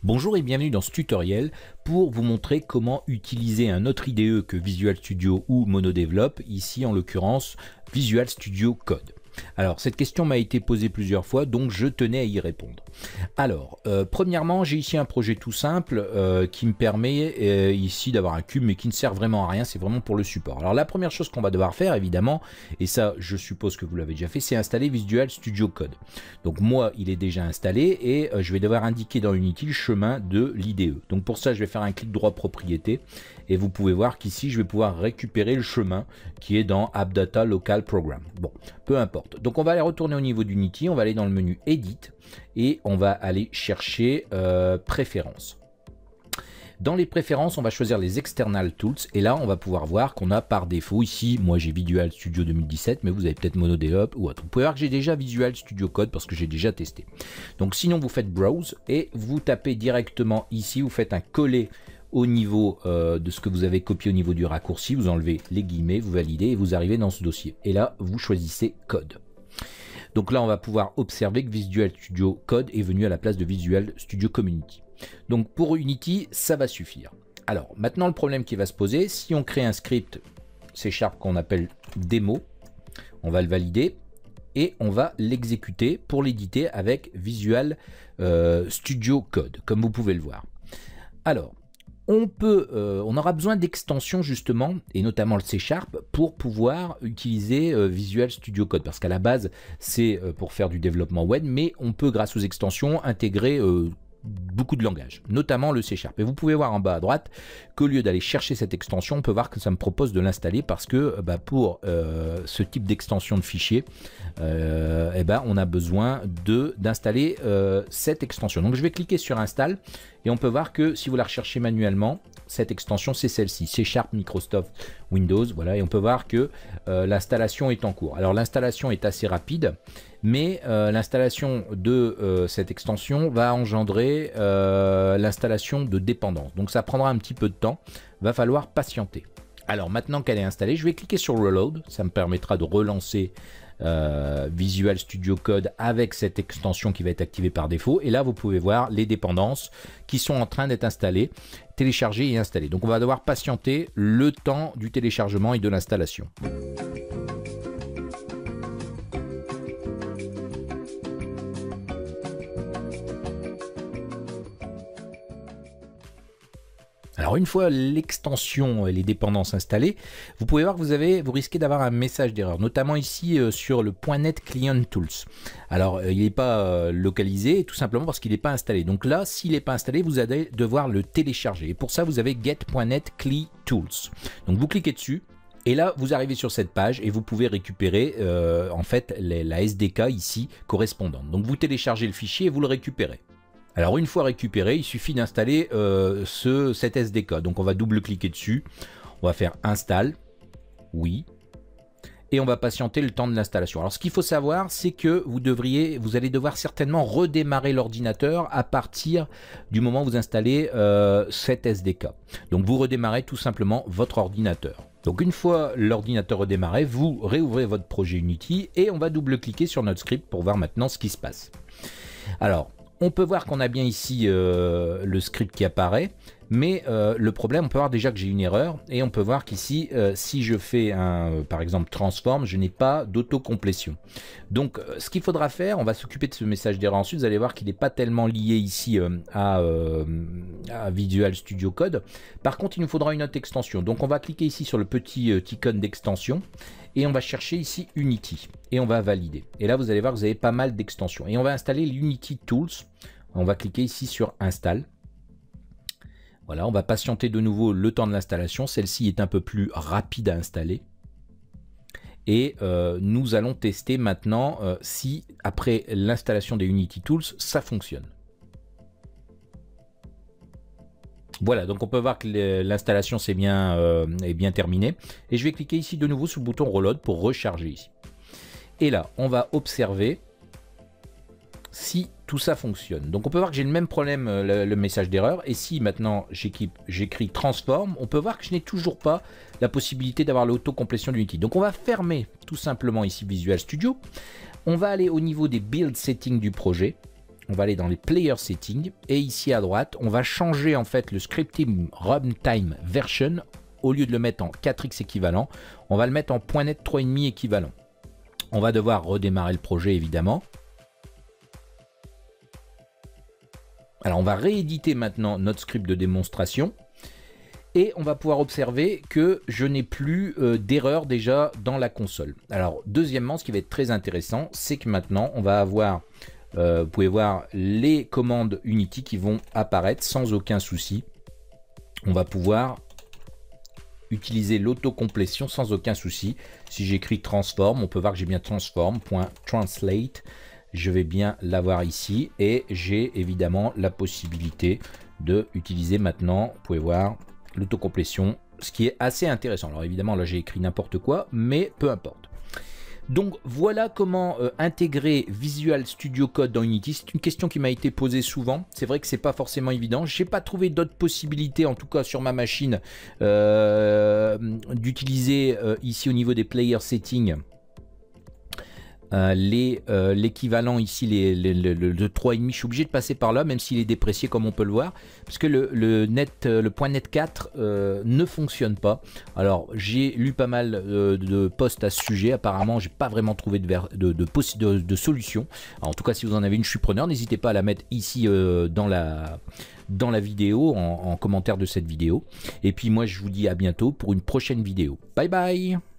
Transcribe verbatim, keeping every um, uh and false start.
Bonjour et bienvenue dans ce tutoriel pour vous montrer comment utiliser un autre I D E que Visual Studio ou MonoDevelop, ici en l'occurrence Visual Studio Code. Alors cette question m'a été posée plusieurs fois, donc je tenais à y répondre. Alors euh, premièrement, j'ai ici un projet tout simple euh, qui me permet euh, ici d'avoir un cube mais qui ne sert vraiment à rien, c'est vraiment pour le support. Alors la première chose qu'on va devoir faire évidemment, et ça je suppose que vous l'avez déjà fait, c'est installer Visual Studio Code. Donc moi il est déjà installé et euh, je vais devoir indiquer dans Unity le chemin de l'I D E. Donc pour ça je vais faire un clic droit propriété et vous pouvez voir qu'ici je vais pouvoir récupérer le chemin qui est dans AppData Local Program. Bon, peu importe. Donc on va aller retourner au niveau d'Unity, on va aller dans le menu Edit et on va aller chercher euh, Préférences. Dans les préférences, on va choisir les External Tools et là, on va pouvoir voir qu'on a par défaut ici, moi j'ai Visual Studio deux mille dix-sept, mais vous avez peut-être MonoDevelop ou autre. Vous pouvez voir que j'ai déjà Visual Studio Code parce que j'ai déjà testé. Donc sinon, vous faites Browse et vous tapez directement ici, vous faites un coller au niveau euh, de ce que vous avez copié au niveau du raccourci, vous enlevez les guillemets, vous validez et vous arrivez dans ce dossier. Et là, vous choisissez Code. Donc là, on va pouvoir observer que Visual Studio Code est venu à la place de Visual Studio Community. Donc pour Unity, ça va suffire. Alors maintenant, le problème qui va se poser, si on crée un script C Sharp qu'on appelle démo, on va le valider et on va l'exécuter pour l'éditer avec Visual euh, Studio Code, comme vous pouvez le voir. Alors, on peut, euh, on aura besoin d'extensions justement, et notamment le C Sharp, pour pouvoir utiliser euh, Visual Studio Code, parce qu'à la base, c'est euh, pour faire du développement web, mais on peut, grâce aux extensions, intégrer euh, beaucoup de langages, notamment le C Sharp. Et vous pouvez voir en bas à droite qu'au lieu d'aller chercher cette extension, on peut voir que ça me propose de l'installer parce que bah, pour euh, ce type d'extension de fichier, euh, eh ben, on a besoin de d'installer euh, cette extension. Donc je vais cliquer sur Install et on peut voir que si vous la recherchez manuellement, cette extension c'est celle-ci, C Sharp Microsoft Windows. Voilà, et on peut voir que euh, l'installation est en cours. Alors l'installation est assez rapide, mais euh, l'installation de euh, cette extension va engendrer euh, l'installation de dépendance. Donc ça prendra un petit peu de temps, va falloir patienter. Alors maintenant qu'elle est installée, je vais cliquer sur Reload, ça me permettra de relancer euh, Visual Studio Code avec cette extension qui va être activée par défaut. Et là vous pouvez voir les dépendances qui sont en train d'être installées, téléchargées et installées. Donc on va devoir patienter le temps du téléchargement et de l'installation. Alors une fois l'extension et les dépendances installées, vous pouvez voir que vous, avez, vous risquez d'avoir un message d'erreur, notamment ici euh, sur le .NET Client Tools. Alors euh, il n'est pas euh, localisé tout simplement parce qu'il n'est pas installé. Donc là, s'il n'est pas installé, vous allez devoir le télécharger. Et pour ça, vous avez get.net cli tools. Donc vous cliquez dessus. Et là, vous arrivez sur cette page et vous pouvez récupérer euh, en fait les, la S D K ici correspondante. Donc vous téléchargez le fichier et vous le récupérez. Alors une fois récupéré, il suffit d'installer euh, ce, cet S D K. Donc on va double-cliquer dessus, on va faire Install, oui, et on va patienter le temps de l'installation. Alors ce qu'il faut savoir, c'est que vous devriez, vous allez devoir certainement redémarrer l'ordinateur à partir du moment où vous installez euh, cet S D K. Donc vous redémarrez tout simplement votre ordinateur. Donc une fois l'ordinateur redémarré, vous réouvrez votre projet Unity et on va double-cliquer sur notre script pour voir maintenant ce qui se passe. Alors, on peut voir qu'on a bien ici euh, le script qui apparaît, mais euh, le problème, on peut voir déjà que j'ai une erreur et on peut voir qu'ici, euh, si je fais un, euh, par exemple, transform, je n'ai pas d'autocomplétion. Donc, euh, ce qu'il faudra faire, on va s'occuper de ce message d'erreur ensuite. Vous allez voir qu'il n'est pas tellement lié ici euh, à, euh, à Visual Studio Code. Par contre, il nous faudra une autre extension. Donc, on va cliquer ici sur le petit euh, icône d'extension et on va chercher ici Unity et on va valider. Et là, vous allez voir que vous avez pas mal d'extensions. Et on va installer l'Unity Tools. On va cliquer ici sur Install. Voilà, on va patienter de nouveau le temps de l'installation. Celle-ci est un peu plus rapide à installer. Et euh, nous allons tester maintenant euh, si, après l'installation des Unity Tools, ça fonctionne. Voilà, donc on peut voir que l'installation c'est bien, euh, est bien terminée. Et je vais cliquer ici de nouveau sur le bouton Reload pour recharger ici. Et là, on va observer si tout ça fonctionne. Donc on peut voir que j'ai le même problème, le, le message d'erreur. Et si maintenant j'écris Transform, on peut voir que je n'ai toujours pas la possibilité d'avoir l'autocomplétion d'Unity. Donc on va fermer tout simplement ici Visual Studio. On va aller au niveau des build settings du projet. on va aller dans les player settings et ici à droite, on va changer en fait le scripting runtime version. Au lieu de le mettre en quatre X équivalent, on va le mettre en .NET trois virgule cinq équivalent. On va devoir redémarrer le projet évidemment. Alors on va rééditer maintenant notre script de démonstration et on va pouvoir observer que je n'ai plus euh, d'erreur déjà dans la console. Alors deuxièmement, ce qui va être très intéressant, c'est que maintenant on va avoir, euh, vous pouvez voir les commandes Unity qui vont apparaître sans aucun souci. On va pouvoir utiliser l'autocomplétion sans aucun souci. Si j'écris transform, on peut voir que j'ai bien transform.translate. Je vais bien l'avoir ici et j'ai évidemment la possibilité de utiliser maintenant, vous pouvez voir, l'autocomplétion, ce qui est assez intéressant. Alors évidemment là j'ai écrit n'importe quoi, mais peu importe. Donc voilà comment euh, intégrer Visual Studio Code dans Unity. C'est une question qui m'a été posée souvent. C'est vrai que c'est pas forcément évident. J'ai pas trouvé d'autres possibilités, en tout cas sur ma machine, euh, d'utiliser euh, ici au niveau des player settings Euh, les euh, l'équivalent ici les, les, le, le, le trois virgule cinq. Je suis obligé de passer par là même s'il est déprécié comme on peut le voir parce que le, le net le point net quatre euh, ne fonctionne pas. Alors j'ai lu pas mal euh, de posts à ce sujet, apparemment j'ai pas vraiment trouvé de, de, de, de, de solution. Alors, en tout cas si vous en avez une, je suis preneur, n'hésitez pas à la mettre ici euh, dans la dans la vidéo en, en commentaire de cette vidéo et puis moi je vous dis à bientôt pour une prochaine vidéo. Bye bye.